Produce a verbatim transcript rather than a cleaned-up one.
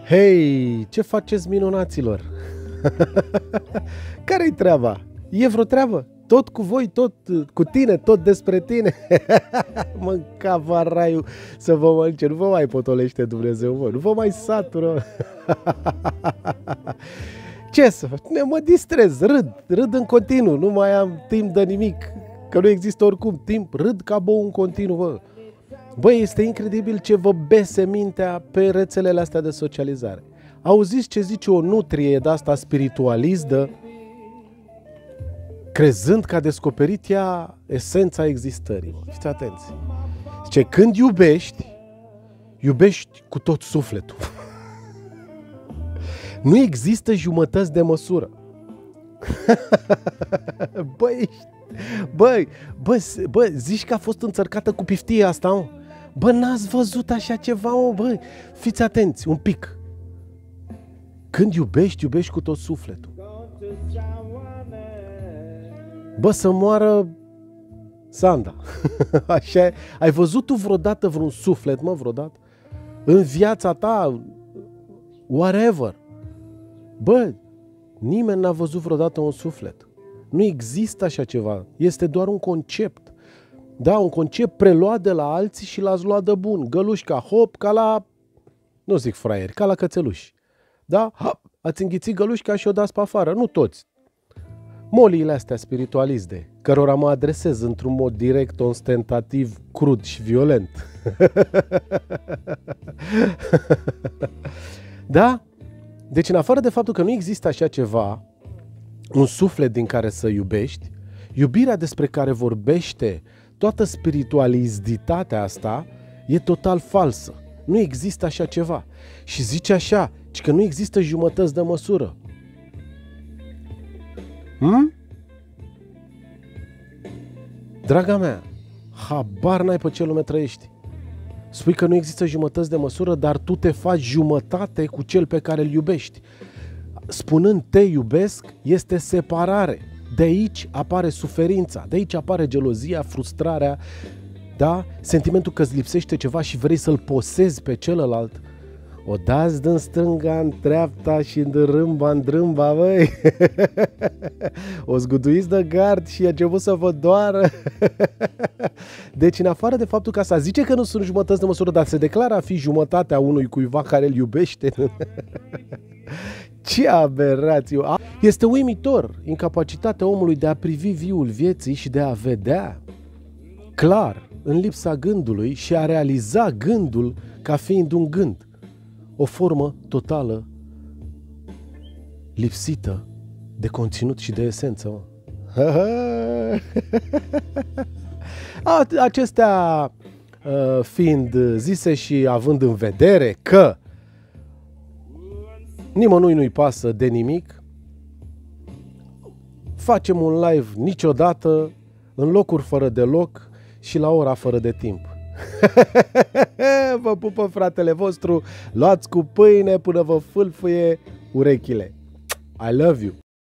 Hei, ce faceți, minunaților? Care-i treaba? E vreo treabă? Tot cu voi, tot cu tine, tot despre tine. Mânca varaiu să vă mănânce. Nu vă mai potolește Dumnezeu, mă. Nu vă mai satură. Ce să fac? Mă distrez, râd, râd în continuu. Nu mai am timp de nimic, că nu există oricum timp. Râd ca bou în continuu, bă. Băi, este incredibil ce vă bese mintea pe rețelele astea de socializare. Auziți ce zice o nutrie de-asta spiritualistă, crezând că a descoperit ea esența existării. Fiți atenți. Zice, când iubești, iubești cu tot sufletul. Nu există jumătăți de măsură. Băi, băi, bă, bă, zici că a fost înțărcată cu piftie asta, mă? Bă, n-ați văzut așa ceva, mă, băi? Fiți atenți, un pic. Când iubești, iubești cu tot sufletul. Bă, să moară Sanda. Așa, ai văzut tu vreodată vreun suflet, mă, vreodată? În viața ta, whatever. Bă, nimeni n-a văzut vreodată un suflet. Nu există așa ceva. Este doar un concept. Da, un concept preluat de la alții și l-ați luat de bun. Găluși ca hop, ca la, nu zic fraieri, ca la cățeluși. Da? Hop, ați înghițit gălușca și o dați pe afară. Nu toți. Moliile astea spiritualiste, cărora mă adresez într-un mod direct, ostentativ, crud și violent. Da? Deci, în afară de faptul că nu există așa ceva, un suflet din care să iubești, iubirea despre care vorbește toată spiritualitatea asta e total falsă. Nu există așa ceva. Și zice așa, că nu există jumătăți de măsură. Hm? Draga mea, habar n-ai pe ce lume trăiești. Spui că nu există jumătăți de măsură, dar tu te faci jumătate cu cel pe care îl iubești. Spunând te iubesc, este separare. De aici apare suferința, de aici apare gelozia, frustrarea, da? Sentimentul că îți lipsește ceva și vrei să-l posezi pe celălalt. O dați din stânga în dreapta și din râmba în drâmba, băi. O zguduiți de gard și a început să vă doară. Deci, în afară de faptul că asta zice că nu sunt jumătăți de măsură, dar se declară a fi jumătatea unui cuiva care îl iubește. Ce aberație! Este uimitor incapacitatea omului de a privi viul vieții și de a vedea clar în lipsa gândului și a realiza gândul ca fiind un gând. O formă totală lipsită de conținut și de esență. Acestea fiind zise și având în vedere că nimănui nu-i pasă de nimic, facem un live niciodată, în locuri fără de loc și la ora fără de timp. Vă pupă fratele vostru, luați cu pâine până vă fâlfâie urechile. I love you!